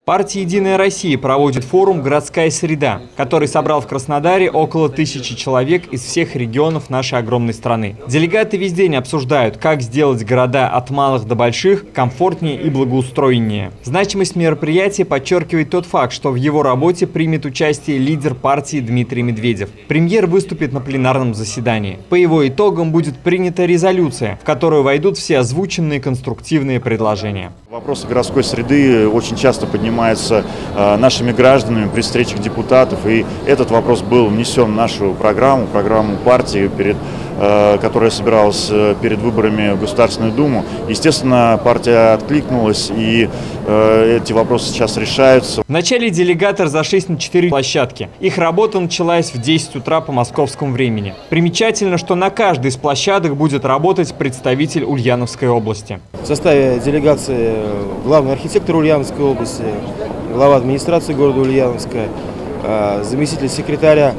Партия «Единая Россия» проводит форум «Городская среда», который собрал в Краснодаре около 1000 человек из всех регионов нашей огромной страны. Делегаты весь день обсуждают, как сделать города от малых до больших комфортнее и благоустроеннее. Значимость мероприятия подчеркивает тот факт, что в его работе примет участие лидер партии Дмитрий Медведев. Премьер выступит на пленарном заседании. По его итогам будет принята резолюция, в которую войдут все озвученные конструктивные предложения. Вопросы городской среды очень часто поднимаются нашими гражданами при встречах депутатов, и этот вопрос был внесен в нашу программу партии, которая собиралась перед выборами в Государственную Думу. Естественно, партия откликнулась, и эти вопросы сейчас решаются. Вначале делегаты разошлись на 4 площадки. Их работа началась в 10 утра по московскому времени. Примечательно, что на каждой из площадок будет работать представитель Ульяновской области. В составе делегации главный архитектор Ульяновской области, глава администрации города Ульяновска, заместитель секретаря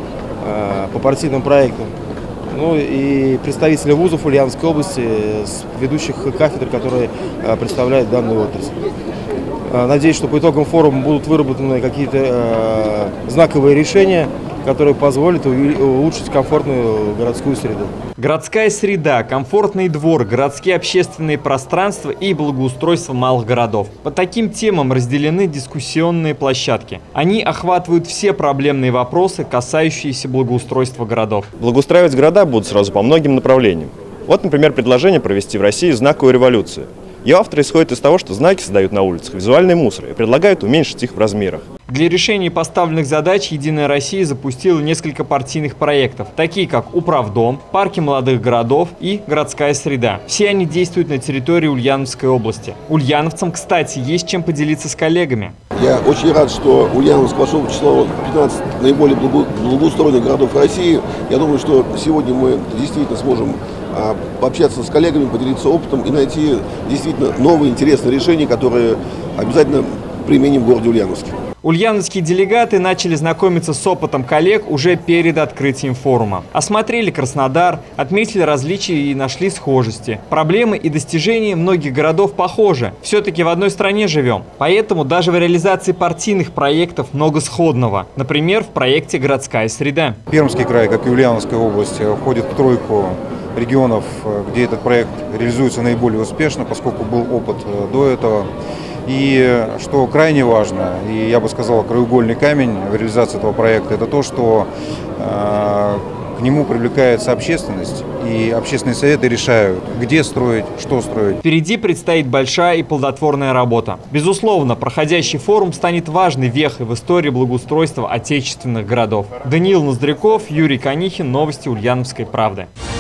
по партийным проектам, ну и представители вузов Ульяновской области, с ведущих кафедр, которые представляют данную отрасль. Надеюсь, что по итогам форума будут выработаны какие-то знаковые решения, которые позволят улучшить комфортную городскую среду. Городская среда, комфортный двор, городские общественные пространства и благоустройство малых городов. По таким темам разделены дискуссионные площадки. Они охватывают все проблемные вопросы, касающиеся благоустройства городов. Благоустраивать города будут сразу по многим направлениям. Вот, например, предложение провести в России знаковую революцию. Ее авторы исходят из того, что знаки создают на улицах визуальный мусор и предлагают уменьшить их в размерах. Для решения поставленных задач «Единая Россия» запустила несколько партийных проектов, такие как «Управдом», «Парки молодых городов» и «Городская среда». Все они действуют на территории Ульяновской области. Ульяновцам, кстати, есть чем поделиться с коллегами. Я очень рад, что Ульяновск вошел в число 15 наиболее благоустроенных городов России. Я думаю, что сегодня мы действительно сможем пообщаться с коллегами, поделиться опытом и найти действительно новые интересные решения, которые обязательно применим в городе Ульяновске. Ульяновские делегаты начали знакомиться с опытом коллег уже перед открытием форума. Осмотрели Краснодар, отметили различия и нашли схожести. Проблемы и достижения многих городов похожи. Все-таки в одной стране живем. Поэтому даже в реализации партийных проектов много сходного. Например, в проекте «Городская среда». Пермский край, как и Ульяновская область, входит в тройку регионов, где этот проект реализуется наиболее успешно, поскольку был опыт до этого. И что крайне важно, и я бы сказал, краеугольный камень в реализации этого проекта, это то, что к нему привлекается общественность, и общественные советы решают, где строить, что строить. Впереди предстоит большая и плодотворная работа. Безусловно, проходящий форум станет важной вехой в истории благоустройства отечественных городов. Даниил Ноздряков, Юрий Конихин, новости Ульяновской правды.